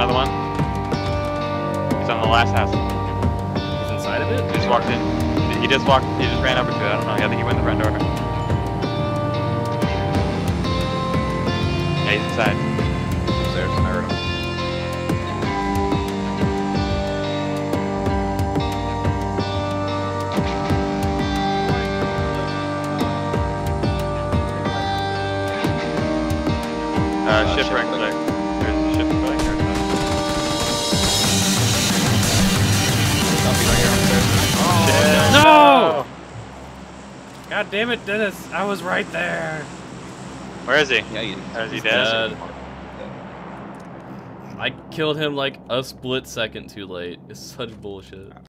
another one. He's on the last house. He's inside of it? He just walked in. He just ran over to it. I don't know. I think he went in the front door. Yeah, he's inside. Upstairs. I heard him. Shipwreck there. There's a shipwreck there. Oh, no! God damn it, Dennis! I was right there. Where is he? Yeah, Is he he's dead? I killed him like a split second too late. It's such bullshit.